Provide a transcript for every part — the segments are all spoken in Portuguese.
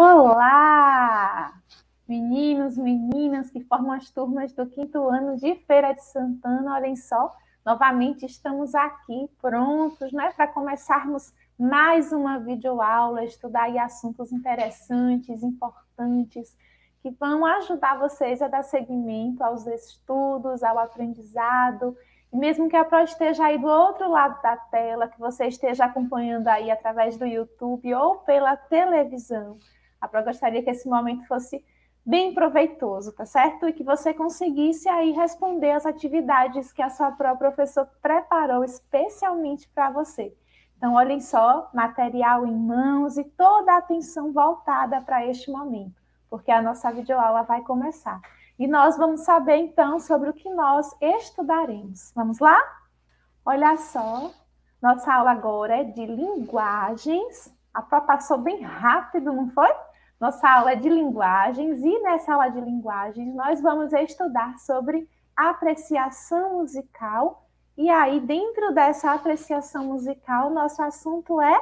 Olá, meninos, meninas que formam as turmas do 5º ano de Feira de Santana. Olhem só, novamente estamos aqui prontos, né, para começarmos mais uma videoaula, estudar aí assuntos interessantes, importantes, que vão ajudar vocês a dar seguimento aos estudos, ao aprendizado. E mesmo que a Pro esteja aí do outro lado da tela, que você esteja acompanhando aí através do YouTube ou pela televisão, a Pro gostaria que esse momento fosse bem proveitoso, tá certo? E que você conseguisse aí responder as atividades que a sua professora preparou especialmente para você. Então, olhem só, material em mãos e toda a atenção voltada para este momento, porque a nossa videoaula vai começar. E nós vamos saber, então, sobre o que nós estudaremos. Vamos lá? Olha só, nossa aula agora é de linguagens. A Pro passou bem rápido, não foi? Nossa aula é de linguagens e nessa aula de linguagens nós vamos estudar sobre apreciação musical. E aí, dentro dessa apreciação musical, nosso assunto é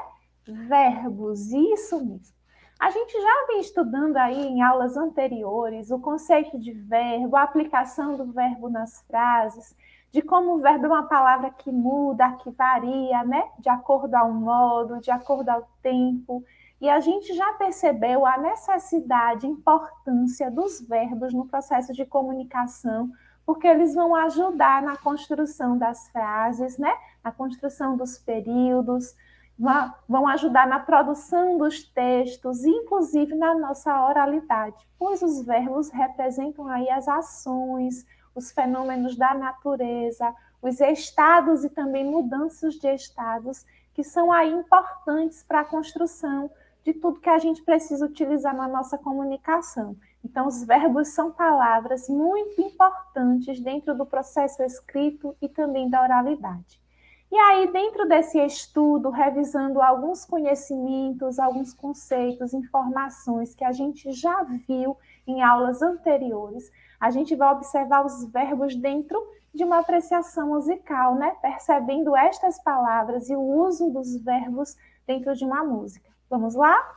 verbos, isso mesmo. A gente já vem estudando aí em aulas anteriores o conceito de verbo, a aplicação do verbo nas frases, de como o verbo é uma palavra que muda, que varia, né? De acordo ao modo, de acordo ao tempo. E a gente já percebeu a necessidade, a importância dos verbos no processo de comunicação, porque eles vão ajudar na construção das frases, né? Na construção dos períodos, vão ajudar na produção dos textos, inclusive na nossa oralidade, pois os verbos representam aí as ações, os fenômenos da natureza, os estados e também mudanças de estados que são aí importantes para a construção de tudo que a gente precisa utilizar na nossa comunicação. Então, os verbos são palavras muito importantes dentro do processo escrito e também da oralidade. E aí, dentro desse estudo, revisando alguns conhecimentos, alguns conceitos, informações que a gente já viu em aulas anteriores, a gente vai observar os verbos dentro de uma apreciação musical, né? Percebendo estas palavras e o uso dos verbos dentro de uma música. Vamos lá?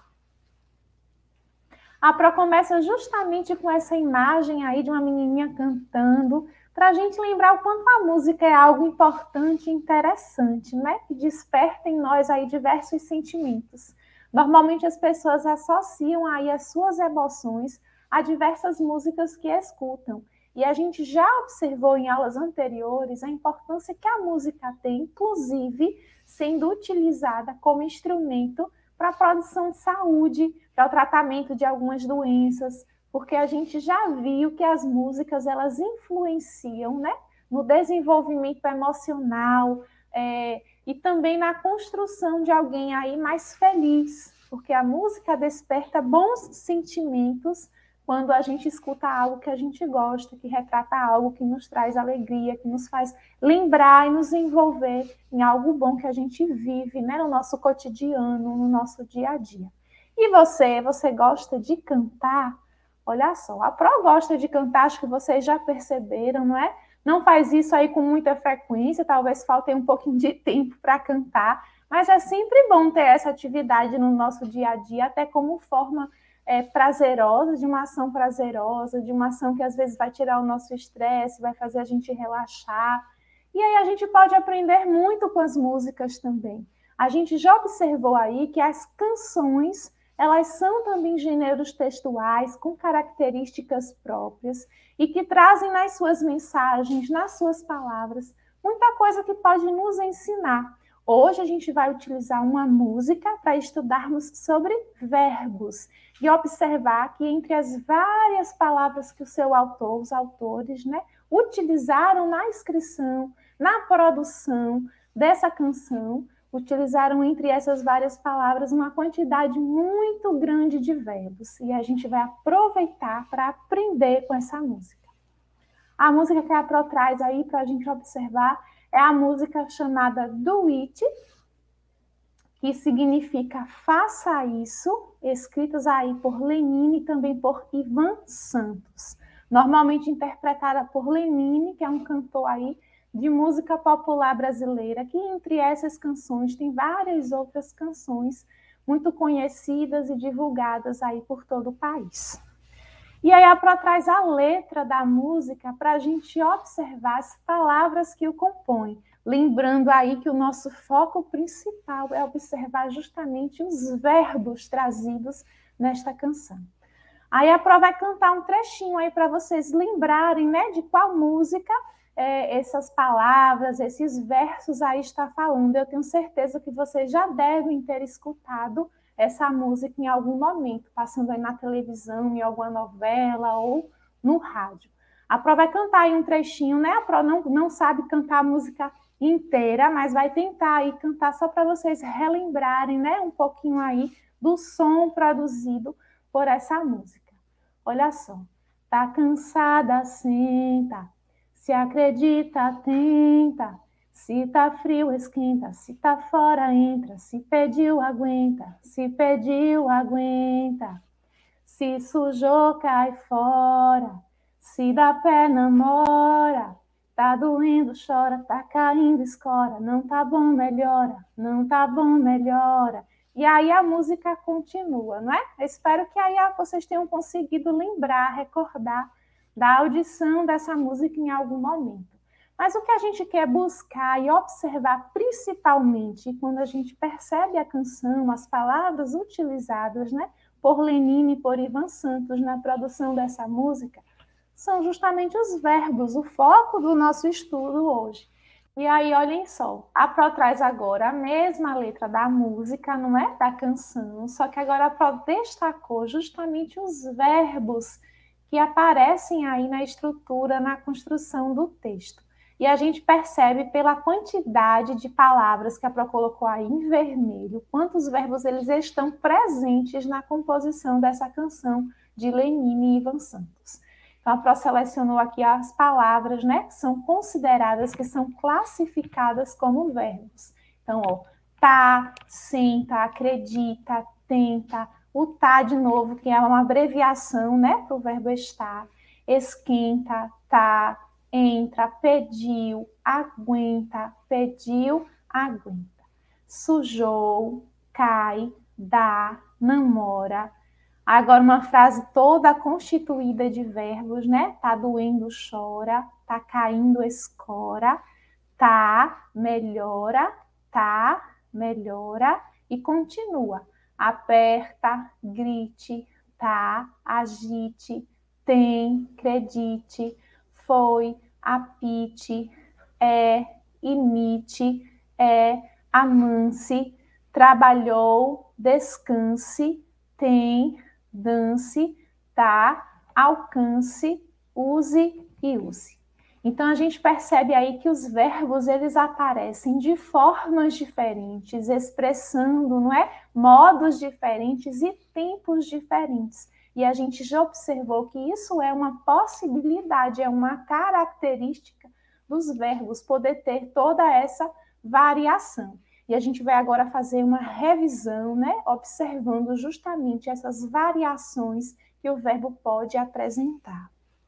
A Pro começa justamente com essa imagem aí de uma menininha cantando, para a gente lembrar o quanto a música é algo importante e interessante, né? Que desperta em nós aí diversos sentimentos. Normalmente as pessoas associam aí as suas emoções a diversas músicas que escutam. E a gente já observou em aulas anteriores a importância que a música tem, inclusive sendo utilizada como instrumento para a produção de saúde, para o tratamento de algumas doenças, porque a gente já viu que as músicas elas influenciam, né, no desenvolvimento emocional e também na construção de alguém aí mais feliz, porque a música desperta bons sentimentos quando a gente escuta algo que a gente gosta, que retrata algo que nos traz alegria, que nos faz lembrar e nos envolver em algo bom que a gente vive, né, no nosso cotidiano, no nosso dia a dia. E você gosta de cantar? Olha só, a Pro gosta de cantar, acho que vocês já perceberam, não é? Não faz isso aí com muita frequência, talvez falte um pouquinho de tempo para cantar, mas é sempre bom ter essa atividade no nosso dia a dia, até como forma prazerosa, de uma ação prazerosa, de uma ação que às vezes vai tirar o nosso estresse, vai fazer a gente relaxar. E aí a gente pode aprender muito com as músicas também. A gente já observou aí que as canções, elas são também gêneros textuais com características próprias e que trazem nas suas mensagens, nas suas palavras, muita coisa que pode nos ensinar. Hoje a gente vai utilizar uma música para estudarmos sobre verbos e observar que entre as várias palavras que o seu autor, os autores, né, utilizaram na inscrição, na produção dessa canção, utilizaram entre essas várias palavras uma quantidade muito grande de verbos e a gente vai aproveitar para aprender com essa música. A música que a Pro traz aí para a gente observar é a música chamada Do It, que significa Faça Isso, escritas aí por Lenine e também por Ivan Santos. Normalmente interpretada por Lenine, que é um cantor aí de música popular brasileira, que entre essas canções tem várias outras canções muito conhecidas e divulgadas aí por todo o país. E aí a Pro traz a letra da música para a gente observar as palavras que o compõem, lembrando aí que o nosso foco principal é observar justamente os verbos trazidos nesta canção. Aí a Pro vai cantar um trechinho aí para vocês lembrarem, né, de qual música essas palavras, esses versos aí está falando. Eu tenho certeza que vocês já devem ter escutado essa música em algum momento, passando aí na televisão, em alguma novela ou no rádio. A Pro vai cantar aí um trechinho, né? A Pro não sabe cantar a música inteira, mas vai tentar aí cantar só para vocês relembrarem, né, um pouquinho aí do som produzido por essa música. Olha só. Tá cansada, senta. Se acredita, tenta. Se tá frio, esquenta. Se tá fora, entra. Se pediu, aguenta. Se pediu, aguenta. Se sujou, cai fora. Se dá pé, namora. Tá doendo, chora. Tá caindo, escora. Não tá bom, melhora. Não tá bom, melhora. E aí a música continua, não é? Eu espero que aí vocês tenham conseguido lembrar, recordar da audição dessa música em algum momento. Mas o que a gente quer buscar e observar principalmente quando a gente percebe a canção, as palavras utilizadas, né, por Lenine e por Ivan Santos na produção dessa música, são justamente os verbos, o foco do nosso estudo hoje. E aí, olhem só, a Pro traz agora a mesma letra da música, não é? Da canção, só que agora a Pro destacou justamente os verbos que aparecem aí na estrutura, na construção do texto. E a gente percebe pela quantidade de palavras que a Pro colocou aí em vermelho, quantos verbos eles estão presentes na composição dessa canção de Lenine e Ivan Santos. Então, a Pro selecionou aqui as palavras, né, que são consideradas, que são classificadas como verbos. Então, ó, tá, senta, acredita, tenta, o tá de novo, que é uma abreviação, né, para o verbo estar, esquenta, tá, entra, pediu, aguenta, sujou, cai, dá, namora. Agora uma frase toda constituída de verbos, né? Tá doendo, chora, tá caindo, escora, tá, melhora e continua. Aperta, grite, tá, agite, tem, acredite, foi, apite, imite, amance, trabalhou, descanse, tem, dance, tá, alcance, use e use. Então, a gente percebe aí que os verbos, eles aparecem de formas diferentes, expressando, não é? Modos diferentes e tempos diferentes. E a gente já observou que isso é uma possibilidade, é uma característica dos verbos, poder ter toda essa variação. E a gente vai agora fazer uma revisão, né? Observando justamente essas variações que o verbo pode apresentar.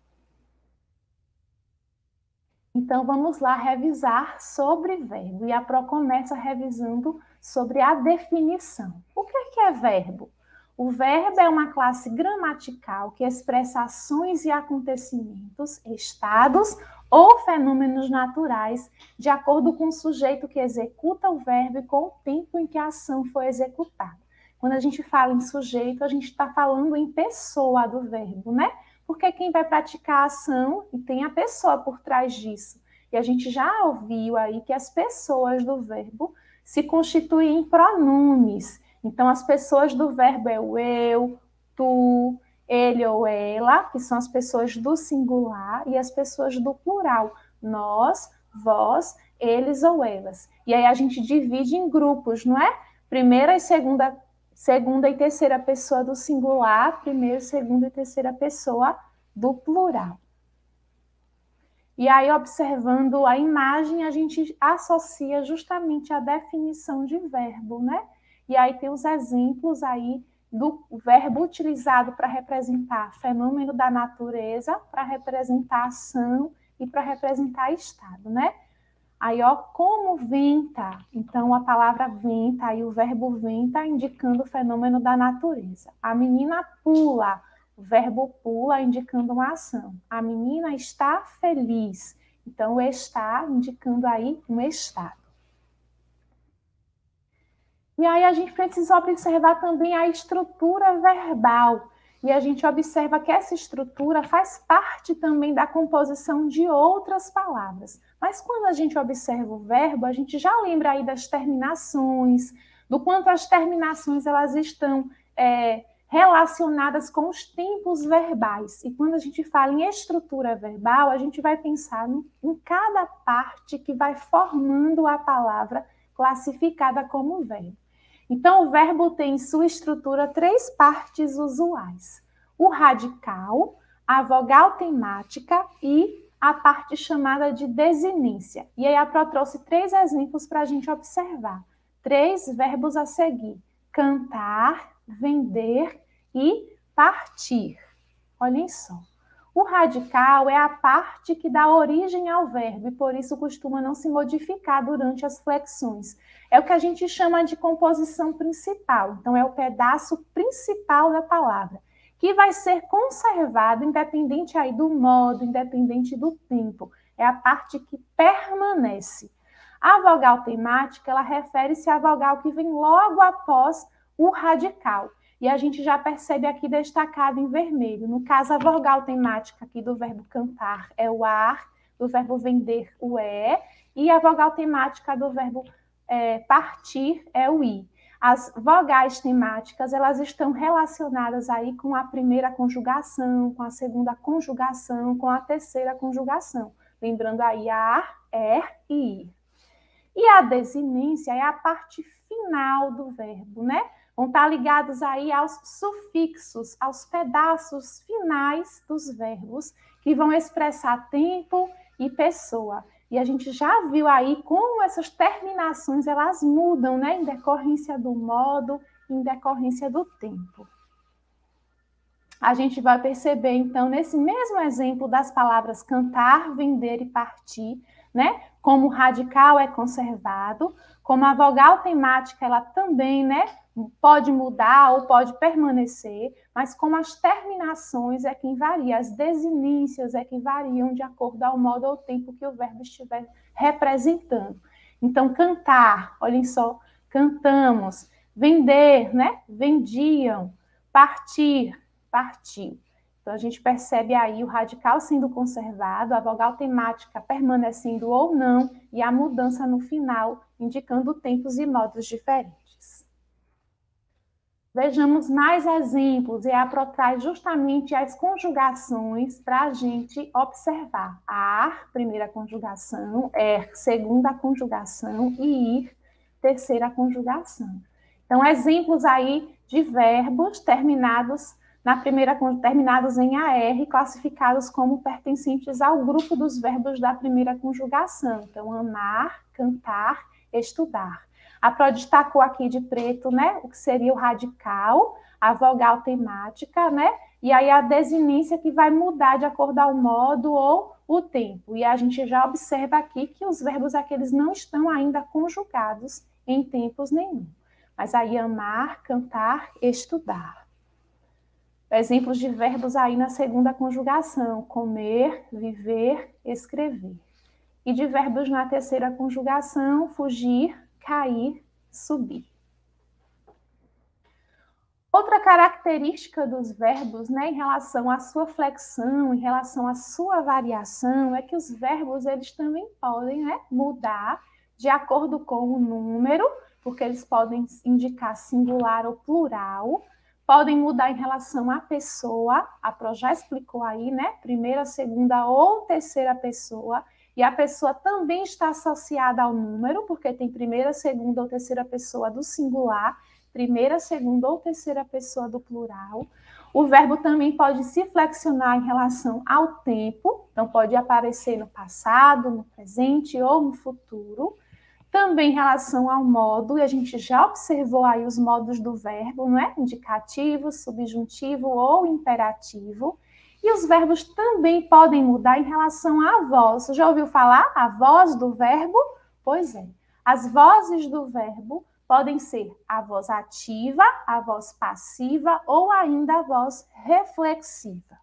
Então, vamos lá revisar sobre verbo. E a Pro começa revisando sobre a definição. O que é verbo? O verbo é uma classe gramatical que expressa ações e acontecimentos, estados ou fenômenos naturais, de acordo com o sujeito que executa o verbo e com o tempo em que a ação foi executada. Quando a gente fala em sujeito, a gente está falando em pessoa do verbo, né? Porque quem vai praticar a ação e tem a pessoa por trás disso. E a gente já ouviu aí que as pessoas do verbo se constituem em pronomes. Então, as pessoas do verbo é o eu, tu, ele ou ela, que são as pessoas do singular, e as pessoas do plural, nós, vós, eles ou elas. E aí a gente divide em grupos, não é? Primeira e segunda e terceira pessoa do singular, primeira, segunda e terceira pessoa do plural. E aí, observando a imagem, a gente associa justamente a definição de verbo, né? E aí tem os exemplos aí do verbo utilizado para representar fenômeno da natureza, para representar ação e para representar estado, né? Aí, ó, como venta. Então, a palavra venta, aí o verbo venta, indicando o fenômeno da natureza. A menina pula, o verbo pula, indicando uma ação. A menina está feliz. Então, o está, indicando aí um estado. E aí, a gente precisa observar também a estrutura verbal. E a gente observa que essa estrutura faz parte também da composição de outras palavras. Mas quando a gente observa o verbo, a gente já lembra aí das terminações, do quanto as terminações elas estão relacionadas com os tempos verbais. E quando a gente fala em estrutura verbal, a gente vai pensar em cada parte que vai formando a palavra classificada como verbo. Então, o verbo tem em sua estrutura 3 partes usuais: o radical, a vogal temática e a parte chamada de desinência. E aí a Pro trouxe 3 exemplos para a gente observar. 3 verbos a seguir: cantar, vender e partir. Olhem só. O radical é a parte que dá origem ao verbo e por isso costuma não se modificar durante as flexões. É o que a gente chama de composição principal. Então, é o pedaço principal da palavra, que vai ser conservado independente aí do modo, independente do tempo. É a parte que permanece. A vogal temática, ela refere-se à vogal que vem logo após o radical. E a gente já percebe aqui destacado em vermelho. No caso, a vogal temática aqui do verbo cantar é o ar, do verbo vender o e a vogal temática do verbo partir é o i. As vogais temáticas, elas estão relacionadas aí com a primeira conjugação, com a segunda conjugação, com a terceira conjugação. Lembrando aí ar, e ir. E a desinência é a parte final do verbo, né? Vão estar ligados aí aos sufixos, aos pedaços finais dos verbos, que vão expressar tempo e pessoa. E a gente já viu aí como essas terminações, elas mudam, né? Em decorrência do modo, em decorrência do tempo. A gente vai perceber, então, nesse mesmo exemplo das palavras cantar, vender e partir, né? Como o radical é conservado, como a vogal temática, ela também, né? Pode mudar ou pode permanecer, mas como as terminações é quem varia, as desinências é que variam de acordo ao modo ou tempo que o verbo estiver representando. Então, cantar, olhem só, cantamos, vender, né? Vendiam, partir, partiu. Então, a gente percebe aí o radical sendo conservado, a vogal temática permanecendo ou não, e a mudança no final, indicando tempos e modos diferentes. Vejamos mais exemplos, e a Pro traz justamente as conjugações para a gente observar. Ar, primeira conjugação, segunda conjugação, e ir, terceira conjugação. Então, exemplos aí de verbos terminados em AR, classificados como pertencentes ao grupo dos verbos da primeira conjugação. Então, amar, cantar, estudar. A Pro destacou aqui de preto, né, o que seria o radical, a vogal temática, né, e aí a desinência que vai mudar de acordo ao modo ou o tempo. E a gente já observa aqui que os verbos aqueles não estão ainda conjugados em tempos nenhum. Mas aí amar, cantar, estudar. Exemplos de verbos aí na segunda conjugação, comer, viver, escrever. E de verbos na terceira conjugação, fugir, cair, subir. Outra característica dos verbos, né, em relação à sua flexão, em relação à sua variação, é que os verbos eles também podem, né, mudar de acordo com o número, porque eles podem indicar singular ou plural, podem mudar em relação à pessoa, a Pro já explicou aí, né, primeira, segunda ou terceira pessoa, e a pessoa também está associada ao número, porque tem primeira, segunda ou terceira pessoa do singular, primeira, segunda ou terceira pessoa do plural. O verbo também pode se flexionar em relação ao tempo, então pode aparecer no passado, no presente ou no futuro. Também em relação ao modo, e a gente já observou aí os modos do verbo, não é? Indicativo, subjuntivo ou imperativo. E os verbos também podem mudar em relação à voz. Você já ouviu falar a voz do verbo? Pois é. As vozes do verbo podem ser a voz ativa, a voz passiva ou ainda a voz reflexiva.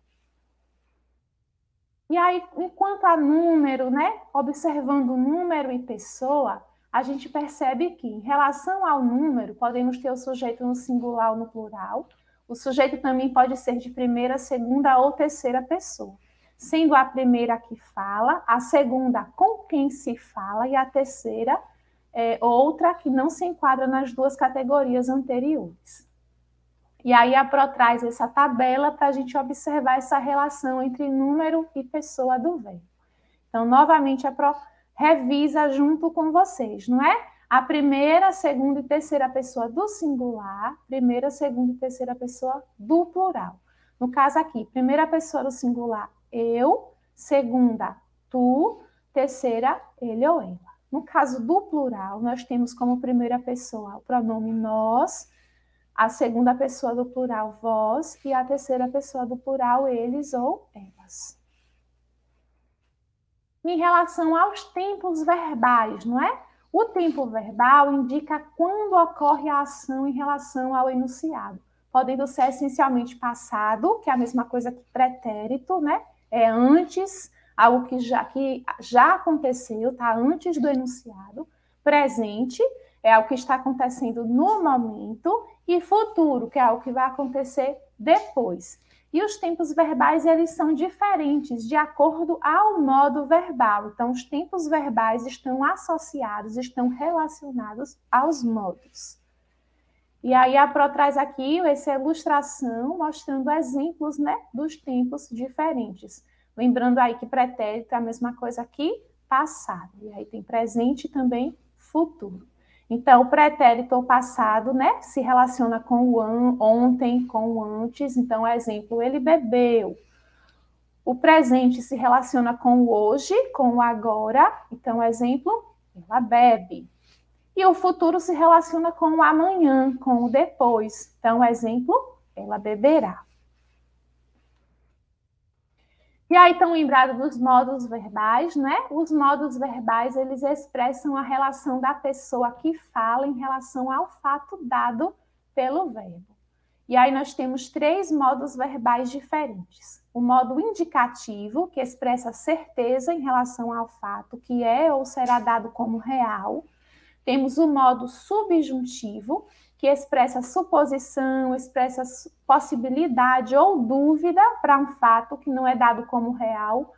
E aí, enquanto a número, né, observando número e pessoa, a gente percebe que, em relação ao número, podemos ter o sujeito no singular ou no plural. O sujeito também pode ser de primeira, segunda ou terceira pessoa, sendo a primeira que fala, a segunda com quem se fala e a terceira outra que não se enquadra nas duas categorias anteriores. E aí a Pro traz essa tabela para a gente observar essa relação entre número e pessoa do verbo. Então, novamente, a Pro revisa junto com vocês, não é? A primeira, segunda e terceira pessoa do singular, primeira, segunda e terceira pessoa do plural. No caso aqui, primeira pessoa do singular, eu, segunda, tu, terceira, ele ou ela. No caso do plural, nós temos como primeira pessoa o pronome nós, a segunda pessoa do plural, vós, e a terceira pessoa do plural, eles ou elas. Em relação aos tempos verbais, não é? O tempo verbal indica quando ocorre a ação em relação ao enunciado, podendo ser essencialmente passado, que é a mesma coisa que pretérito, né? É antes, algo que já aconteceu, está antes do enunciado. Presente é algo que está acontecendo no momento, e futuro, que é algo que vai acontecer depois. E os tempos verbais, eles são diferentes de acordo ao modo verbal. Então, os tempos verbais estão associados, estão relacionados aos modos. E aí a Pro traz aqui essa ilustração mostrando exemplos, né, dos tempos diferentes. Lembrando aí que pretérito é a mesma coisa que passado. E aí tem presente e também futuro. Então, o pretérito ou passado, né, se relaciona com o ontem, com o antes. Então, exemplo, ele bebeu. O presente se relaciona com o hoje, com o agora. Então, exemplo, ela bebe. E o futuro se relaciona com o amanhã, com o depois. Então, exemplo, ela beberá. E aí, estão lembrados dos modos verbais, né? Os modos verbais, eles expressam a relação da pessoa que fala em relação ao fato dado pelo verbo. E aí nós temos 3 modos verbais diferentes. O modo indicativo, que expressa certeza em relação ao fato que é ou será dado como real. Temos o modo subjuntivo, que expressa suposição, expressa possibilidade ou dúvida para um fato que não é dado como real,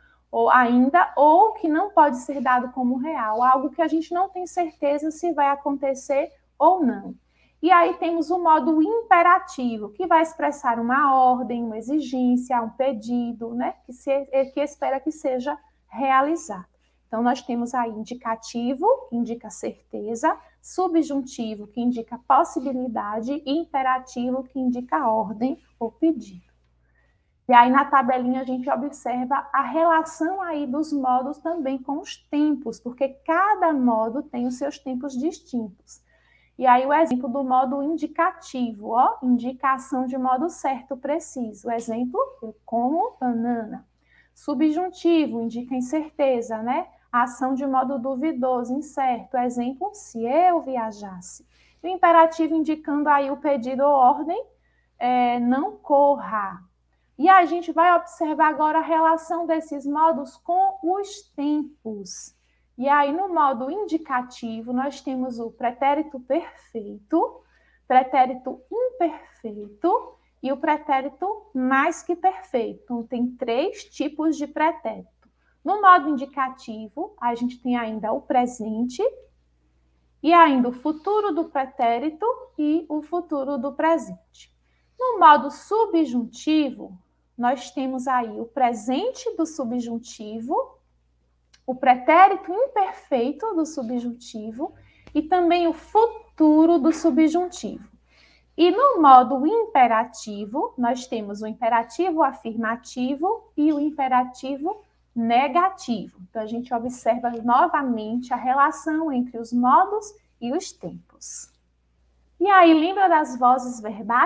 ou que não pode ser dado como real, algo que a gente não tem certeza se vai acontecer ou não. E aí temos o modo imperativo, que vai expressar uma ordem, uma exigência, um pedido, né, que espera que seja realizado. Então, nós temos aí indicativo, que indica certeza, subjuntivo, que indica possibilidade, e imperativo, que indica ordem ou pedido. E aí, na tabelinha, a gente observa a relação aí dos modos também com os tempos, porque cada modo tem os seus tempos distintos. E aí, o exemplo do modo indicativo, ó, indica a ação de modo certo, preciso. O exemplo, eu como banana. Subjuntivo, indica incerteza, né? A ação de modo duvidoso, incerto. Exemplo, se eu viajasse. E o imperativo indicando aí o pedido ou ordem, não corra. E a gente vai observar agora a relação desses modos com os tempos. E aí, no modo indicativo, nós temos o pretérito perfeito, pretérito imperfeito e o pretérito mais que perfeito. Então, tem 3 tipos de pretérito. No modo indicativo, a gente tem ainda o presente e ainda o futuro do pretérito e o futuro do presente. No modo subjuntivo, nós temos aí o presente do subjuntivo, o pretérito imperfeito do subjuntivo e também o futuro do subjuntivo. E no modo imperativo, nós temos o imperativo afirmativo e o imperativo negativo. Então, a gente observa novamente a relação entre os modos e os tempos. E aí, lembra das vozes verbais?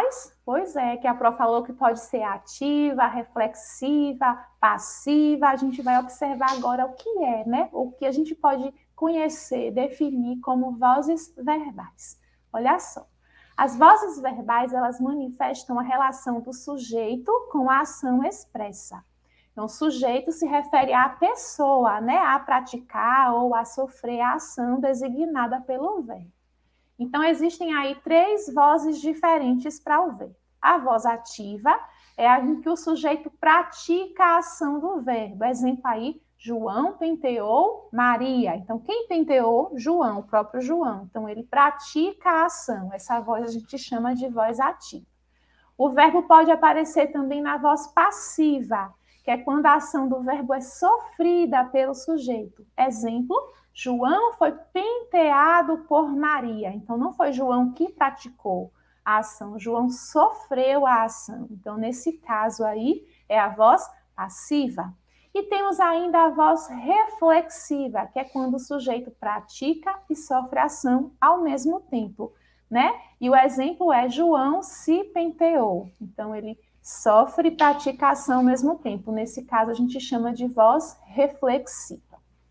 Pois é, que a Pro falou que pode ser ativa, reflexiva, passiva. A gente vai observar agora o que é, né? O que a gente pode conhecer, definir como vozes verbais. Olha só. As vozes verbais, elas manifestam a relação do sujeito com a ação expressa. Então, o sujeito se refere à pessoa, né? A praticar ou a sofrer a ação designada pelo verbo. Então, existem aí 3 vozes diferentes para o verbo. A voz ativa é a em que o sujeito pratica a ação do verbo. Exemplo aí, João penteou Maria. Então, quem penteou? João, o próprio João. Então, ele pratica a ação. Essa voz a gente chama de voz ativa. O verbo pode aparecer também na voz passiva, que é quando a ação do verbo é sofrida pelo sujeito. Exemplo, João foi penteado por Maria. Então, não foi João que praticou a ação, João sofreu a ação. Então, nesse caso aí, é a voz passiva. E temos ainda a voz reflexiva, que é quando o sujeito pratica e sofre a ação ao mesmo tempo, né? E o exemplo é João se penteou. Então, ele sofre e pratica a ação ao mesmo tempo. Nesse caso, a gente chama de voz reflexiva.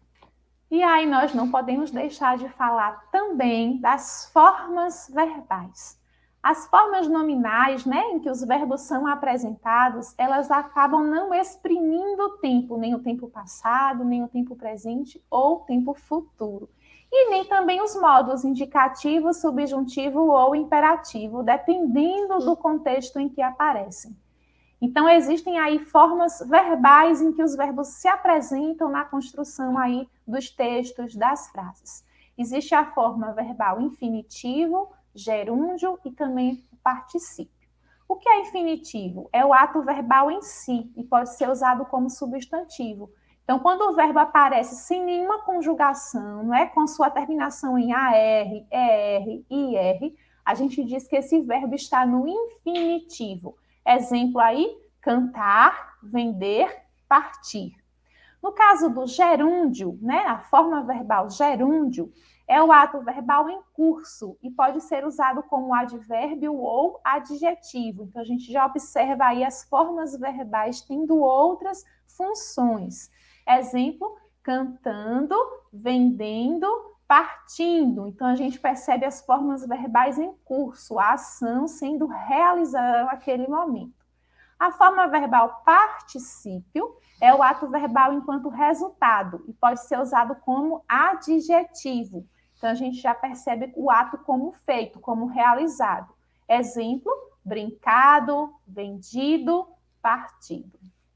E aí nós não podemos deixar de falar também das formas verbais. As formas nominais, né, em que os verbos são apresentados, elas acabam não exprimindo o tempo, nem o tempo passado, nem o tempo presente ou o tempo futuro. E nem também os modos indicativo, subjuntivo ou imperativo, dependendo do contexto em que aparecem. Então, existem aí formas verbais em que os verbos se apresentam na construção aí dos textos, das frases. Existe a forma verbal infinitivo, gerúndio e também o particípio. O que é infinitivo? É o ato verbal em si e pode ser usado como substantivo. Então, quando o verbo aparece sem nenhuma conjugação, não é, com sua terminação em AR, ER, IR, a gente diz que esse verbo está no infinitivo. Exemplo aí, cantar, vender, partir. No caso do gerúndio, né, a forma verbal gerúndio é o ato verbal em curso e pode ser usado como advérbio ou adjetivo. Então, a gente já observa aí as formas verbais tendo outras funções. Exemplo, cantando, vendendo, partindo. Então, a gente percebe as formas verbais em curso, a ação sendo realizada naquele momento. A forma verbal particípio é o ato verbal enquanto resultado e pode ser usado como adjetivo. Então, a gente já percebe o ato como feito, como realizado. Exemplo, brincado, vendido, partido.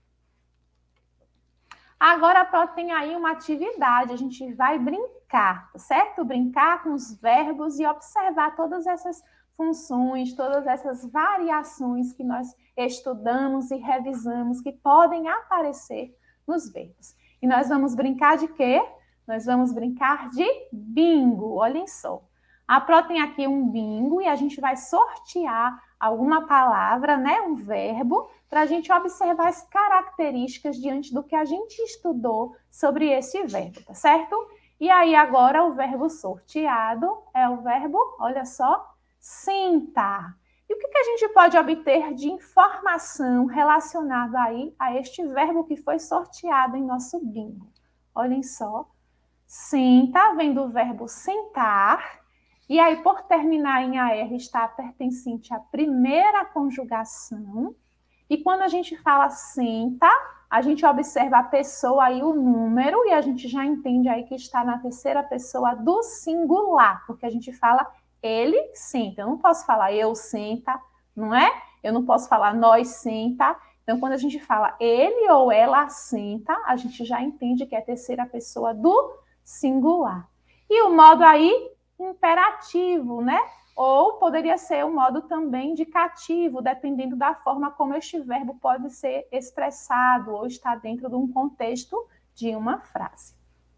Agora, tem aí uma atividade, a gente vai brincar, certo? Brincar com os verbos e observar todas essas funções, todas essas variações que nós estudamos e revisamos, que podem aparecer nos verbos. E nós vamos brincar de quê? Nós vamos brincar de bingo, olhem só. A Pro tem aqui um bingo e a gente vai sortear alguma palavra, né, um verbo, para a gente observar as características diante do que a gente estudou sobre esse verbo, tá certo? E aí agora o verbo sorteado é o verbo, olha só, sentar. E o que a gente pode obter de informação relacionada aí a este verbo que foi sorteado em nosso bingo? Olhem só, senta, vem do verbo sentar, e aí por terminar em AR está pertencente à primeira conjugação, e quando a gente fala senta, a gente observa a pessoa aí, o número, e a gente já entende aí que está na terceira pessoa do singular, porque a gente fala ele senta. Eu não posso falar eu senta, não é? Eu não posso falar nós senta. Então, quando a gente fala ele ou ela senta, a gente já entende que é a terceira pessoa do singular. E o modo aí, imperativo, né? Ou poderia ser um modo também indicativo, dependendo da forma como este verbo pode ser expressado ou está dentro de um contexto de uma frase.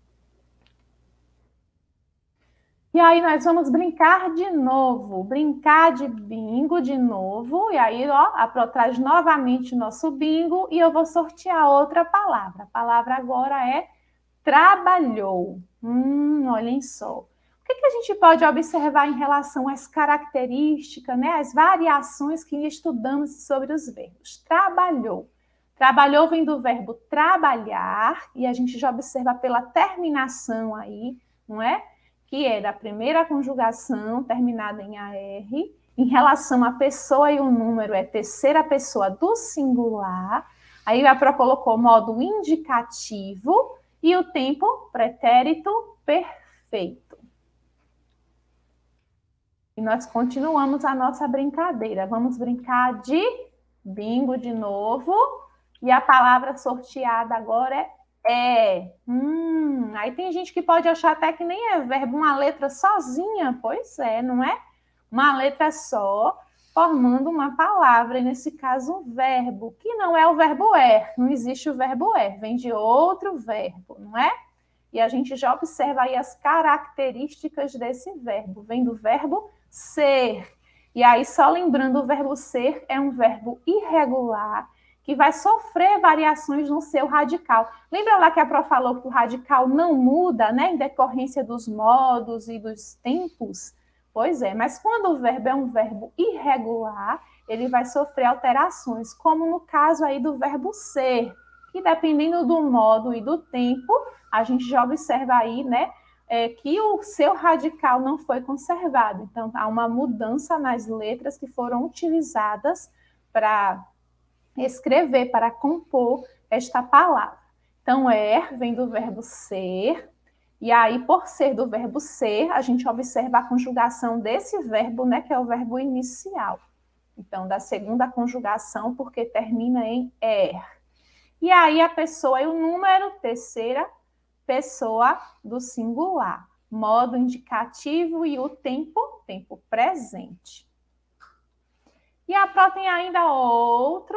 E aí nós vamos brincar de novo, brincar de bingo de novo. E aí, ó, a Pro traz novamente o nosso bingo e eu vou sortear outra palavra. A palavra agora é trabalhou. Olhem só. O que a gente pode observar em relação às características, né, as variações que estudamos sobre os verbos? Trabalhou. Trabalhou vem do verbo trabalhar, e a gente já observa pela terminação aí, não é? Que é da primeira conjugação, terminada em AR. Em relação à pessoa e o número, é terceira pessoa do singular. Aí a Pro colocou modo indicativo e o tempo pretérito perfeito. E nós continuamos a nossa brincadeira. Vamos brincar de bingo de novo. E a palavra sorteada agora é. Aí tem gente que pode achar até que nem é verbo, uma letra sozinha. Pois é, não é? Uma letra só, formando uma palavra, e nesse caso um verbo, que não é o verbo não existe o verbo vem de outro verbo, não é? E a gente já observa aí as características desse verbo, vem do verbo ser. E aí, só lembrando, o verbo ser é um verbo irregular, que vai sofrer variações no seu radical. Lembra lá que a Pro falou que o radical não muda, né, em decorrência dos modos e dos tempos? Pois é, mas quando o verbo é um verbo irregular, ele vai sofrer alterações, como no caso aí do verbo ser, que dependendo do modo e do tempo, a gente já observa aí, né, que o seu radical não foi conservado. Então, há uma mudança nas letras que foram utilizadas para escrever, para compor esta palavra. Então, vem do verbo ser. E aí, por ser do verbo ser, a gente observa a conjugação desse verbo, né, que é o verbo inicial. Então, da segunda conjugação, porque termina em er. E aí, a pessoa e o número, terceira pessoa do singular. Modo indicativo e o tempo presente. E a Pro tem ainda outro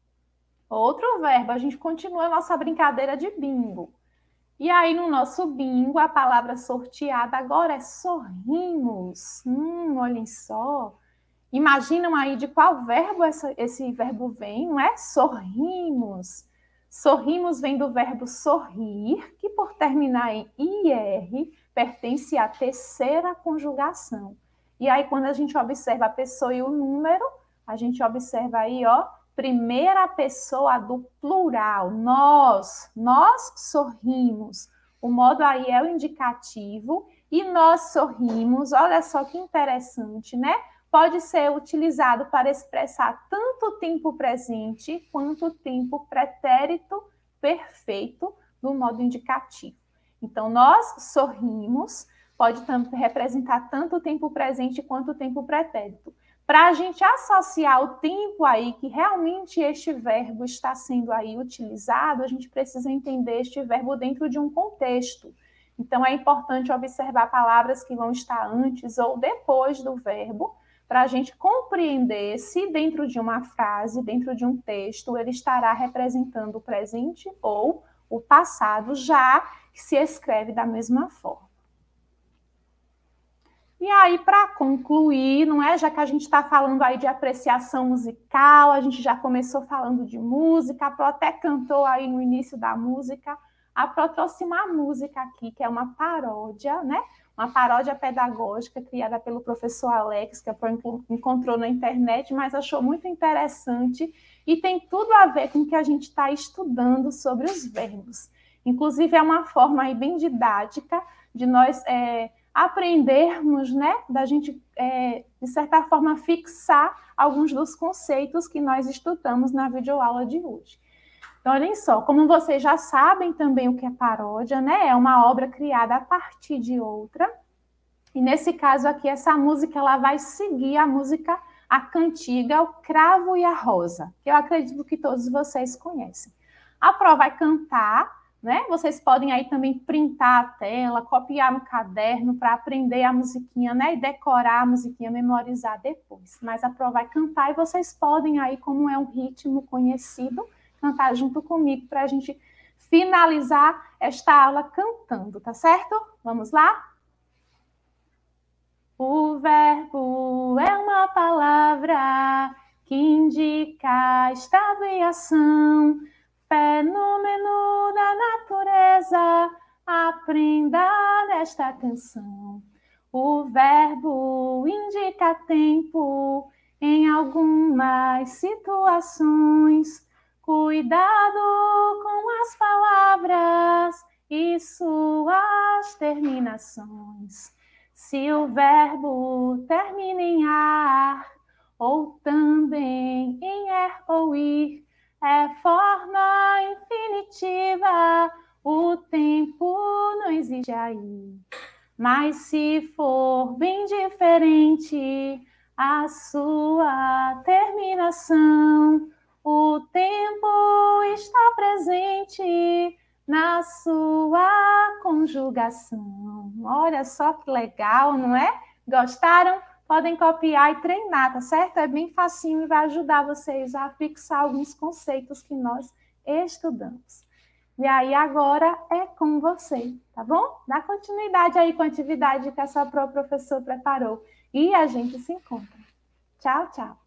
verbo. A gente continua a nossa brincadeira de bingo. E aí, no nosso bingo, a palavra sorteada agora é sorrimos. Olhem só. Imaginam aí de qual verbo esse verbo vem, não é? Sorrimos. Sorrimos vem do verbo sorrir, que por terminar em IR, pertence à terceira conjugação. E aí, quando a gente observa a pessoa e o número, a gente observa aí, ó, primeira pessoa do plural, nós sorrimos. O modo aí é o indicativo e nós sorrimos. Olha só que interessante, né? Pode ser utilizado para expressar tanto o tempo presente quanto o tempo pretérito perfeito no modo indicativo. Então, nós sorrimos pode representar tanto o tempo presente quanto o tempo pretérito. Para a gente associar o tempo aí que realmente este verbo está sendo aí utilizado, a gente precisa entender este verbo dentro de um contexto. Então, é importante observar palavras que vão estar antes ou depois do verbo, para a gente compreender se dentro de uma frase, dentro de um texto, ele estará representando o presente ou o passado, já que se escreve da mesma forma. E aí, para concluir, não é? Já que a gente está falando aí de apreciação musical, a gente já começou falando de música, a Pro até cantou aí no início da música. A Pro trouxe uma música aqui, que é uma paródia, né? Uma paródia pedagógica criada pelo professor Alex, que a Pro encontrou na internet, mas achou muito interessante e tem tudo a ver com o que a gente está estudando sobre os verbos. Inclusive, é uma forma aí bem didática de nós aprendermos, né, da gente, de certa forma, fixar alguns dos conceitos que nós estudamos na videoaula de hoje. Então, olhem só, como vocês já sabem também o que é paródia, né, é uma obra criada a partir de outra, e nesse caso aqui, essa música, ela vai seguir a música, a cantiga, o Cravo e a Rosa, que eu acredito que todos vocês conhecem. A Pro vai cantar, né? Vocês podem aí também printar a tela, copiar no caderno para aprender a musiquinha, né? E decorar a musiquinha, memorizar depois. Mas a Pro vai cantar e vocês podem aí, como é um ritmo conhecido, cantar junto comigo para a gente finalizar esta aula cantando, tá certo? Vamos lá? O verbo é uma palavra que indica estado e ação, fenômeno da natureza, aprenda nesta canção. O verbo indica tempo em algumas situações. Cuidado com as palavras e suas terminações. Se o verbo termina em ar, ou também em er ou ir, é forma infinitiva, o tempo não exige aí. Mas se for bem diferente a sua terminação, o tempo está presente na sua conjugação. Olha só que legal, não é? Gostaram? Podem copiar e treinar, tá certo? É bem facinho e vai ajudar vocês a fixar alguns conceitos que nós estudamos. E aí agora é com você, tá bom? Dá continuidade aí com a atividade que a sua própria professora preparou. E a gente se encontra. Tchau, tchau.